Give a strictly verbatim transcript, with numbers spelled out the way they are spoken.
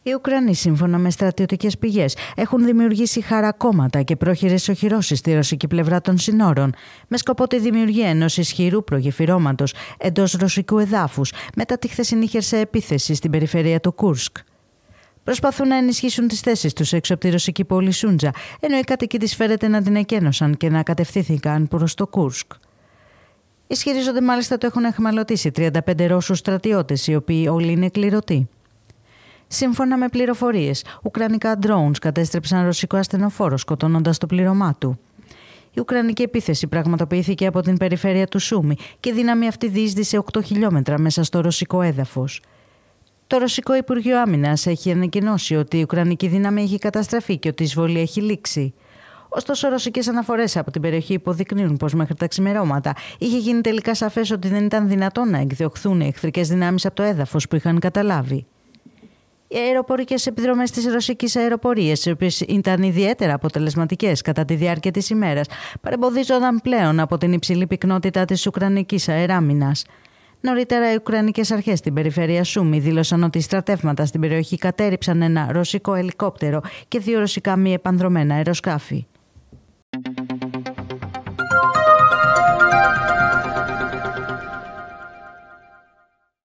Οι Ουκρανοί, σύμφωνα με στρατιωτικές πηγές, έχουν δημιουργήσει χαρακόμματα και πρόχειρες οχυρώσεις στη ρωσική πλευρά των συνόρων, με σκοπό τη δημιουργία ενός ισχυρού προγεφυρώματος εντός ρωσικού εδάφους μετά τη χθεσινή χερσαία επίθεση στην περιφέρεια του Κούρσκ. Προσπαθούν να ενισχύσουν τις θέσεις τους έξω από τη ρωσική πόλη Σούντζα, ενώ οι κάτοικοι της φέρεται να την εκένωσαν και να κατευθύνθηκαν προς το Κούρσκ. Ισχυρίζονται μάλιστα το έχουν εχμαλωτήσει τριάντα πέντε Ρώσους στρατιώτες, οι οποίοι όλοι είναι κληρωτοί. Σύμφωνα με πληροφορίες, ουκρανικά drones κατέστρεψαν ρωσικό ασθενοφόρο σκοτώνοντας το πλήρωμά του. Η ουκρανική επίθεση πραγματοποιήθηκε από την περιφέρεια του Σούμι και η δύναμη αυτή διείσδησε οκτώ χιλιόμετρα μέσα στο ρωσικό έδαφος. Το Ρωσικό Υπουργείο Άμυνας έχει ανακοινώσει ότι η ουκρανική δύναμη έχει καταστραφεί και ότι η εισβολή έχει λήξει. Ωστόσο, ρωσικές αναφορές από την περιοχή υποδεικνύουν πως μέχρι τα ξημερώματα είχε γίνει τελικά σαφές ότι δεν ήταν δυνατόν να εκδιωχθούν οι εχθρικές δυνάμεις από το έδαφος που είχαν καταλάβει. Οι αεροπορικές επιδρομές της ρωσικής αεροπορίας, οι οποίες ήταν ιδιαίτερα αποτελεσματικές κατά τη διάρκεια της ημέρας, παρεμποδίζονταν πλέον από την υψηλή πυκνότητα της ουκρανικής αεράμινας. Νωρίτερα, οι ουκρανικές αρχές στην περιφέρεια Σούμι δήλωσαν ότι οι στρατεύματα στην περιοχή κατέρριψαν ένα ρωσικό ελικόπτερο και δύο ρωσικά μη επανδρομένα αεροσκάφη.